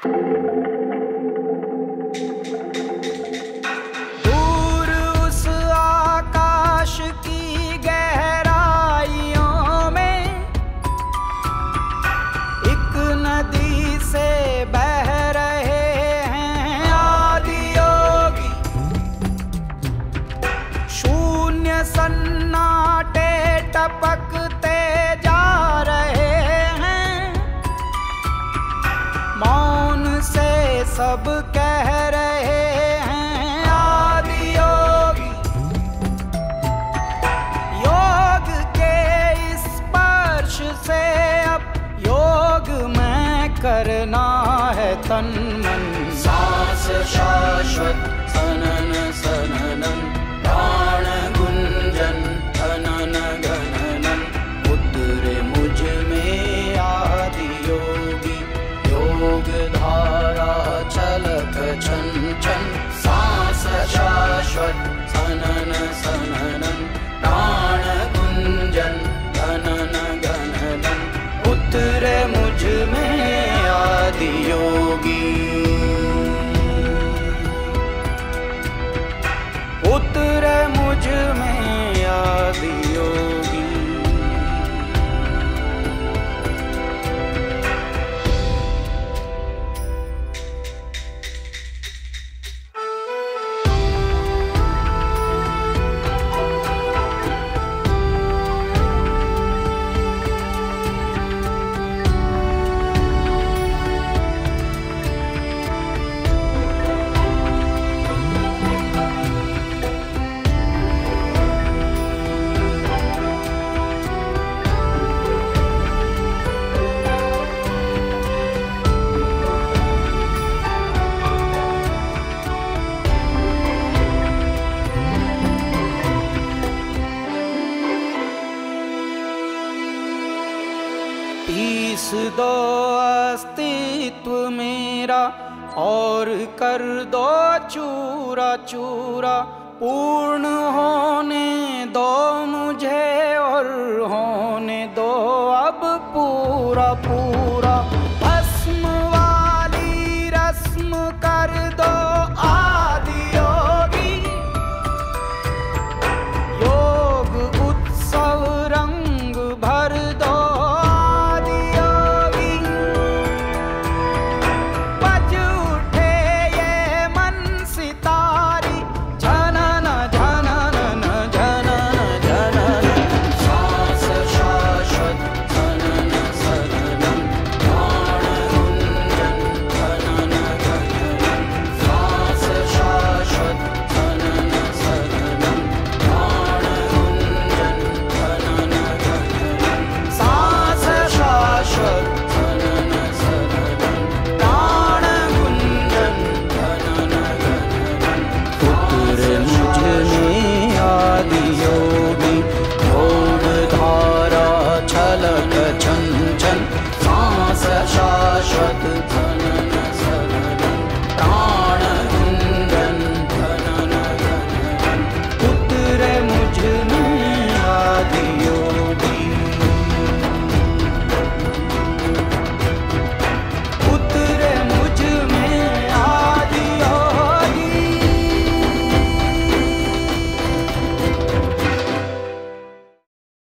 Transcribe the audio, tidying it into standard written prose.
दूर उस आकाश की गहराइयों में एक नदी से बह रहे हैं आदि योगी। शून्य सन्नाटे टपकते जा रहे हैं, मौन से सब कह रहे हैं आदि योगी। योग के इस स्पर्श से अब योग में करना है तन मन। सांस शाश्वत सनन सननन, प्राण गुंजन धनन गणनन। उतरे मुझ में आदि योगी, योग धारा छलक छन छन। सांस शाश्वत सनन सननन, प्राण गुंजन धनन गणनन। उतरे मुझ में आदि योगी, उतरे मुझ में आदि योगी। पीस दो अस्तित्व मेरा और कर दो चूरा चूरा। पूर्ण होने दो मुझे और होने दो अब पूरा पूरा। भस्म वाली रस्म कर दो आदि योगी, योग उत्सव रंग भर दो आदि योगी। बज उठे ये मन सितारी, झनन झनन झनन झनन। सांस शाश्वत सनन सननन, प्राण गुंजन धनन गणनन। सांस शाश्वत सनन सननन, प्राण गुंजन धनन गणनन। सांस शाश्वत सनन सननन, प्राण गुंजन धनन गणनन। उतरे मुझ में आदि योगी, योग धारा छलक छन छन। सांस शाश्वत